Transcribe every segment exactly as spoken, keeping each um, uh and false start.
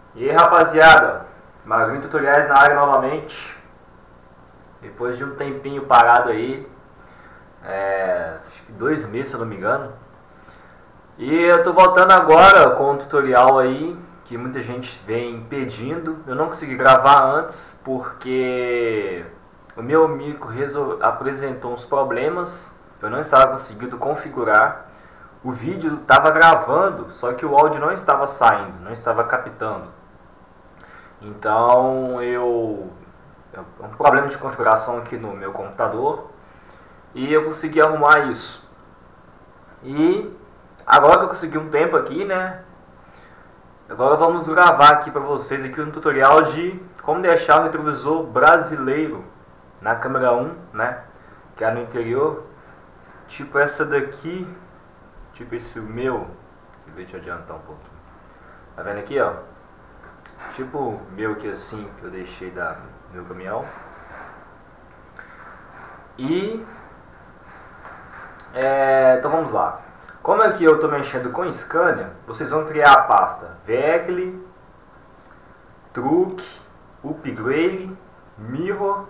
E aí, rapaziada, Magrinho Tutoriais na área novamente. Depois de um tempinho parado aí, é, acho que dois meses se eu não me engano. E eu tô voltando agora com um tutorial aí que muita gente vem pedindo. Eu não consegui gravar antes porque o meu amigo apresentou uns problemas. Eu não estava conseguindo configurar. O vídeo estava gravando, só que o áudio não estava saindo, não estava captando. Então eu um problema de configuração aqui no meu computador e eu consegui arrumar isso. E agora que eu consegui um tempo aqui, né? Agora vamos gravar aqui para vocês aqui um tutorial de como deixar o retrovisor brasileiro na câmera um, né? Que é no interior, tipo essa daqui, tipo esse meu. Deixa eu adiantar um pouquinho. Tá vendo aqui, ó? Tipo o meu aqui assim, que eu deixei da meu caminhão. E é, então vamos lá. Como aqui eu estou mexendo com Scania, vocês vão criar a pasta Vehicle, Truck, Upgrade, Mirror,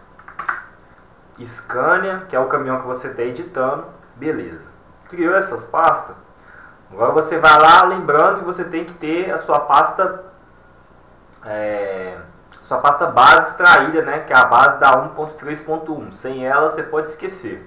Scania, que é o caminhão que você está editando. Beleza. Criou essas pastas. Agora você vai lá, lembrando que você tem que ter a sua pasta é, sua pasta base extraída, né, que é a base da um ponto três ponto um. Sem ela você pode esquecer.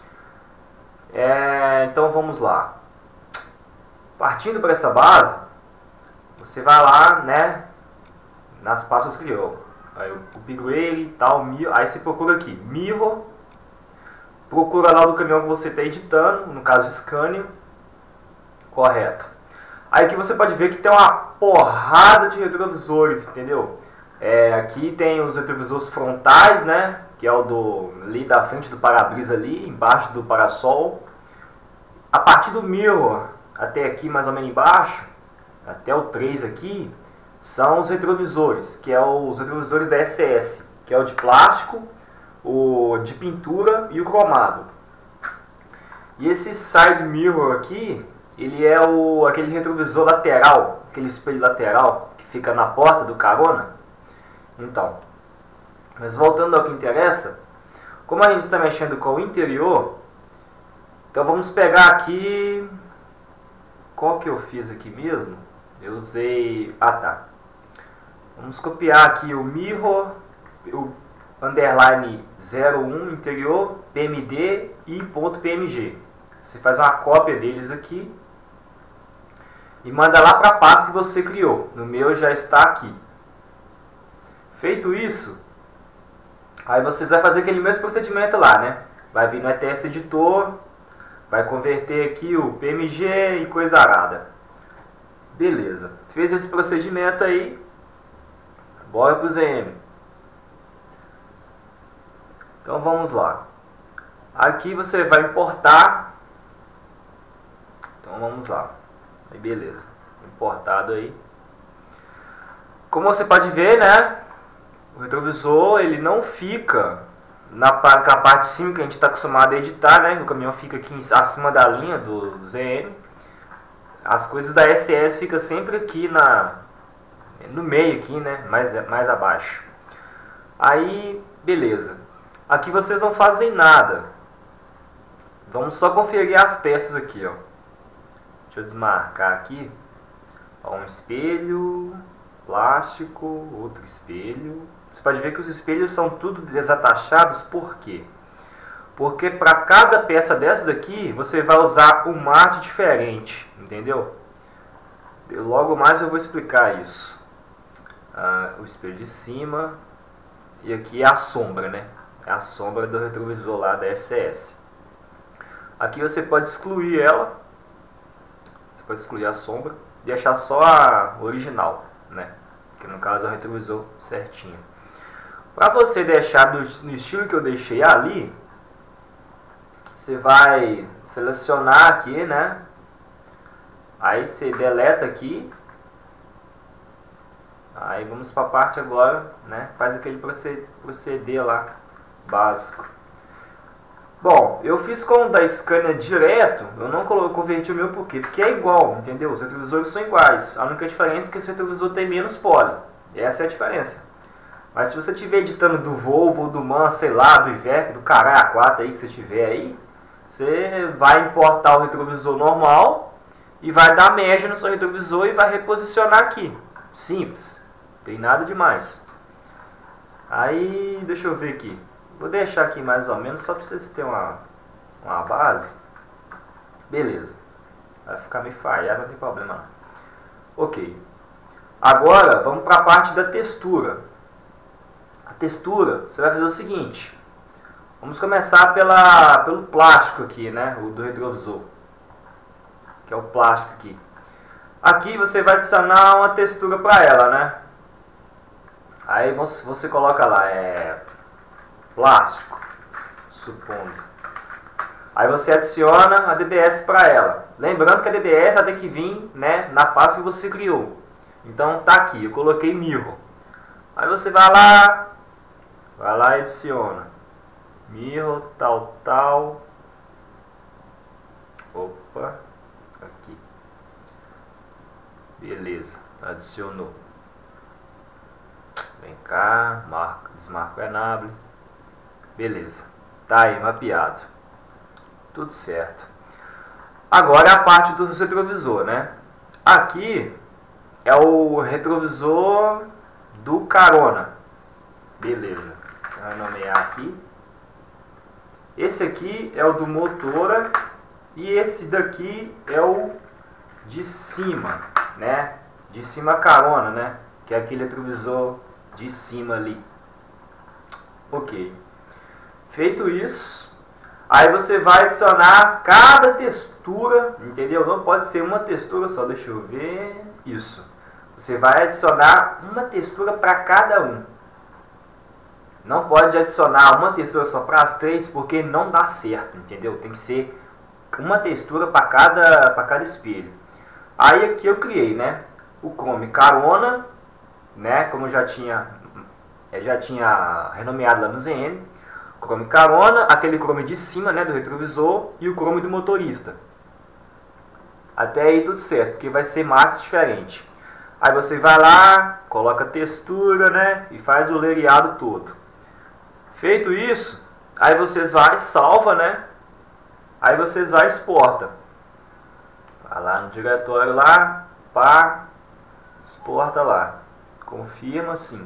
É, então vamos lá. Partindo para essa base, você vai lá, né, nas pastas que criou. Aí o upgrade e tal, aí você procura aqui Mirror, procura lá do caminhão que você está editando, no caso Scania, correto. Aí aqui você pode ver que tem uma porrada de retrovisores, entendeu? É, aqui tem os retrovisores frontais, né, que é o do ali da frente do para-brisa ali, embaixo do parasol. A partir do mirror até aqui mais ou menos embaixo, até o três aqui, são os retrovisores, que é os retrovisores da S S, que é o de plástico, o de pintura e o cromado. E esse side mirror aqui, ele é o, aquele retrovisor lateral, aquele espelho lateral que fica na porta do carona. Então, mas voltando ao que interessa, como a gente está mexendo com o interior, então vamos pegar aqui, qual que eu fiz aqui mesmo? Eu usei, ah tá, vamos copiar aqui o mirror, o underline zero um interior, pmd e ponto .pmg. Você faz uma cópia deles aqui e manda lá para a pasta que você criou. No meu já está aqui. Feito isso, aí vocês vão fazer aquele mesmo procedimento lá, né? Vai vir no E T S Editor, vai converter aqui o P M G e coisa arada. Beleza. Fez esse procedimento aí, bora pro Z M. Então vamos lá. Aqui você vai importar. Então vamos lá. Aí beleza. Importado aí. Como você pode ver, né? O retrovisor ele não fica na, na parte de cima que a gente está acostumado a editar, né? O caminhão fica aqui acima da linha do Z M. As coisas da S S ficam sempre aqui na, no meio aqui, né? Mais, mais abaixo. Aí, beleza. Aqui vocês não fazem nada. Vamos só conferir as peças aqui, ó. Deixa eu desmarcar aqui. Ó, um espelho, plástico, outro espelho. Você pode ver que os espelhos são tudo desatachados, por quê? Porque para cada peça dessa daqui, você vai usar um mate diferente, entendeu? Logo mais eu vou explicar isso. Ah, o espelho de cima, e aqui é a sombra, né? É a sombra do retrovisor lá da S S. Aqui você pode excluir ela, você pode excluir a sombra, e deixar só a original, né? Que no caso é o retrovisor certinho. Para você deixar no, no estilo que eu deixei ali, você vai selecionar aqui, né? Aí você deleta aqui. Aí vamos para a parte agora, né? Faz aquele proceder lá, básico. Bom, eu fiz com o da Scania direto, eu não converti o meu por quê? Porque é igual, entendeu? Os retrovisores são iguais. A única diferença é que esse retrovisor tem menos poly. Essa é a diferença. Mas se você estiver editando do Volvo, do MAN, sei lá, do Iveco, do caralho A quatro aí que você tiver aí, você vai importar o retrovisor normal e vai dar média no seu retrovisor e vai reposicionar aqui. Simples, tem nada demais. Aí, deixa eu ver aqui. Vou deixar aqui mais ou menos só para vocês terem uma, uma base. Beleza. Vai ficar meio falhado, não tem problema não. Ok. Agora, vamos para a parte da textura. A textura, você vai fazer o seguinte. Vamos começar pela, pelo plástico aqui, né? O do retrovisor. Que é o plástico aqui. Aqui você vai adicionar uma textura para ela, né? Aí você, você coloca lá, é... plástico, supondo. Aí você adiciona a D D S para ela. Lembrando que a D D S ela tem que vir, né, na pasta que você criou. Então tá aqui, eu coloquei mirror. Aí você vai lá, vai lá e adiciona mirror, tal, tal. Opa, aqui. Beleza, adicionou. Vem cá, marca, desmarca o enable. Beleza, tá aí mapeado. Tudo certo. Agora é a parte do retrovisor, né? Aqui é o retrovisor do carona. Beleza, vou nomear aqui. Esse aqui é o do motora e esse daqui é o de cima, né? De cima carona, né? Que é aquele retrovisor de cima ali. Ok. Feito isso, aí você vai adicionar cada textura, entendeu? Não pode ser uma textura só, deixa eu ver. Isso. Você vai adicionar uma textura para cada um. Não pode adicionar uma textura só para as três, porque não dá certo, entendeu? Tem que ser uma textura para cada, para cada espelho. Aí aqui eu criei, né? O Chrome Carona, né? Como eu já tinha, eu já tinha renomeado lá no Z N. Chrome Carona, aquele Chrome de cima, né, do retrovisor, e o Chrome do motorista. Até aí tudo certo, porque vai ser mates diferentes. Aí você vai lá, coloca textura, né, e faz o lereado todo. Feito isso, aí vocês vai salva, né, aí vocês vai exporta. Vai lá no diretório lá, pá, exporta lá. Confirma sim.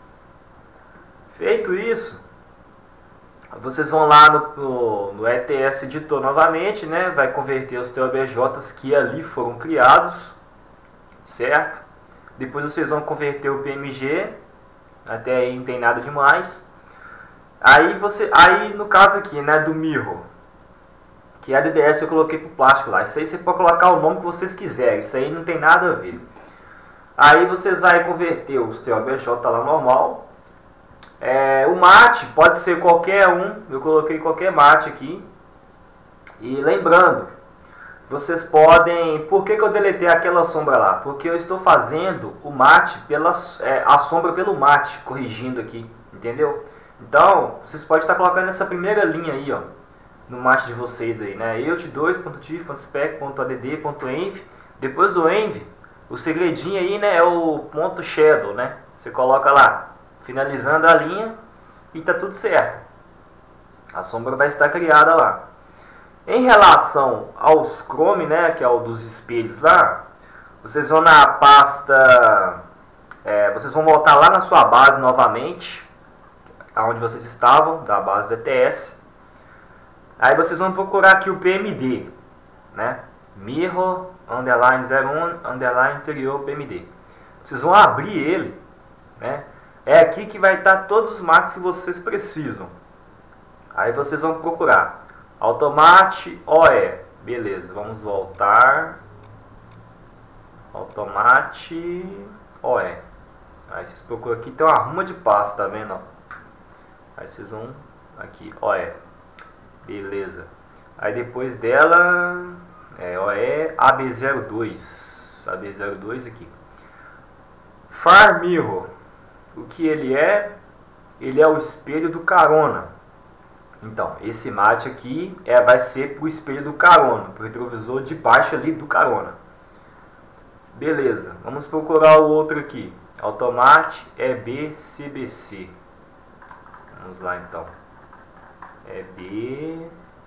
Feito isso, vocês vão lá no, no, no E T S Editor novamente, né? Vai converter os T O B Js que ali foram criados, certo? Depois vocês vão converter o P M G, até aí não tem nada demais. Aí, você, aí no caso aqui, né, do mirror, que é a D D S eu coloquei pro plástico lá. Isso aí você pode colocar o nome que vocês quiserem, isso aí não tem nada a ver. Aí vocês vão converter os T O B J lá normal. É, o mate pode ser qualquer um, eu coloquei qualquer mate aqui. E lembrando, vocês podem... Por que, que eu deletei aquela sombra lá? Porque eu estou fazendo o mate, pela, é, a sombra pelo mate, corrigindo aqui, entendeu? Então, vocês podem estar colocando essa primeira linha aí, ó, no mate de vocês aí, né? eut dois ponto diff ponto spec ponto a d d ponto env. Depois do env, o segredinho aí, né, é o ponto shadow, né? Você coloca lá, finalizando a linha, e tá tudo certo. A sombra vai estar criada lá. Em relação aos Chrome, né, que é o dos espelhos lá, vocês vão na pasta, é, vocês vão voltar lá na sua base novamente, aonde vocês estavam, da base do E T S. Aí vocês vão procurar aqui o P M D, né, Mirror, underline zero um, underline interior P M D. Vocês vão abrir ele, né, é aqui que vai estar todos os mates que vocês precisam. Aí vocês vão procurar Automate O E. Beleza, vamos voltar. Automate O E. Aí vocês procuram aqui, tem uma ruma de pasta, tá vendo? Aí vocês vão aqui, O E. Beleza. Aí depois dela é O E A B zero dois. A B zero dois aqui. Far Mirror. O que ele é? Ele é o espelho do carona. Então, esse mate aqui é, vai ser pro espelho do carona, pro retrovisor de baixo ali do carona. Beleza, vamos procurar o outro aqui. Automate E B C B C. Vamos lá então. E B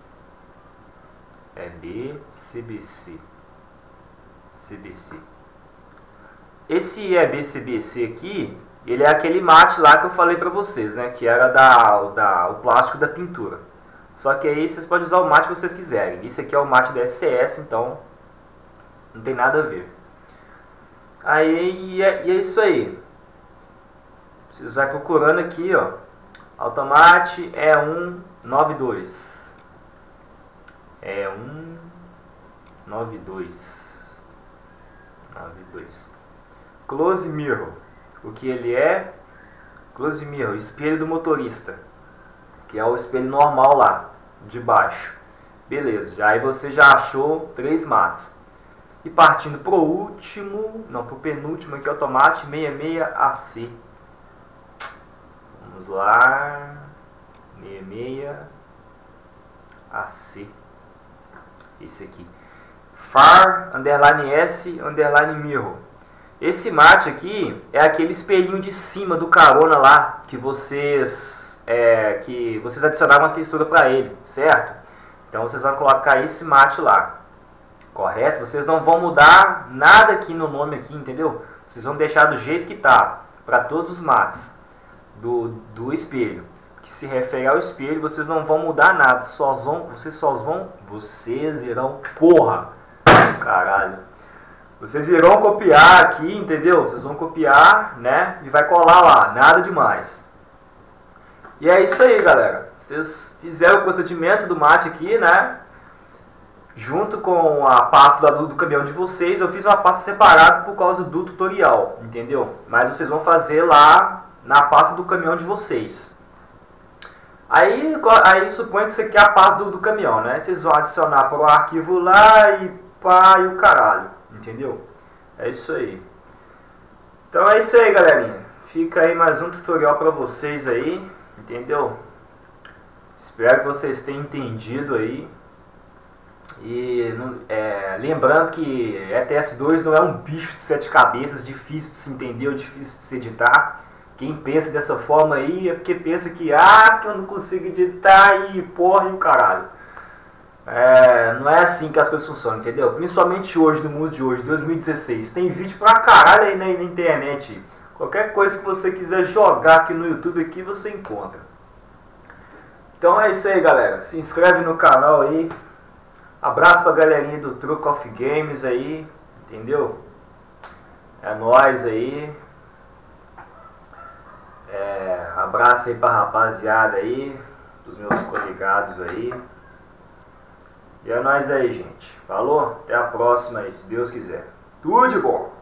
E B C B C. C B C. Esse E B C B C aqui, ele é aquele mate lá que eu falei pra vocês, né? Que era da, da, o plástico da pintura. Só que aí vocês podem usar o mate que vocês quiserem. Esse aqui é o mate da S C S, então não tem nada a ver. Aí, e é, e é isso aí. Vocês vão procurando aqui, ó. Automate E um nove dois. E um nove dois. nove dois. Close Mirror. O que ele é? Close Mirror, espelho do motorista. Que é o espelho normal lá, de baixo. Beleza, já, aí você já achou três mates. E partindo pro último, não, pro penúltimo aqui, Automate sessenta e seis A C. Vamos lá. sessenta e seis A C. Esse aqui. Far, underline S, underline Mirror. Esse mate aqui é aquele espelhinho de cima do carona lá, que vocês, é, que vocês adicionaram uma textura para ele, certo? Então vocês vão colocar esse mate lá. Correto? Vocês não vão mudar nada aqui no nome aqui, entendeu? Vocês vão deixar do jeito que tá, para todos os mates do, do espelho. Que se refere ao espelho, vocês não vão mudar nada, só vão, vocês só vão, vocês irão, porra, caralho. Vocês irão copiar aqui, entendeu? Vocês vão copiar, né? E vai colar lá, nada demais. E é isso aí, galera. Vocês fizeram o procedimento do mate aqui, né? Junto com a pasta do, do caminhão de vocês, eu fiz uma pasta separada por causa do tutorial, entendeu? Mas vocês vão fazer lá na pasta do caminhão de vocês. Aí, aí suponho que você quer a pasta do, do caminhão, né? Vocês vão adicionar para o arquivo lá e pá, e o caralho, entendeu? É isso aí. Então é isso aí, galerinha. Fica aí mais um tutorial para vocês aí, entendeu? Espero que vocês tenham entendido aí. E é, lembrando que E T S dois não é um bicho de sete cabeças, difícil de se entender ou difícil de se editar. Quem pensa dessa forma aí é porque pensa que, ah, que eu não consigo editar e porra e o caralho. É, não é assim que as coisas funcionam, entendeu? Principalmente hoje, no mundo de hoje, dois mil e dezesseis. Tem vídeo pra caralho aí na, na internet. Qualquer coisa que você quiser jogar aqui no YouTube, aqui você encontra. Então é isso aí, galera. Se inscreve no canal aí. Abraço pra galerinha do Truck of Games aí, entendeu? É nóis aí. É, abraço aí pra rapaziada aí, dos meus coligados aí. E é nóis aí, gente. Falou? Até a próxima aí, se Deus quiser. Tudo de bom!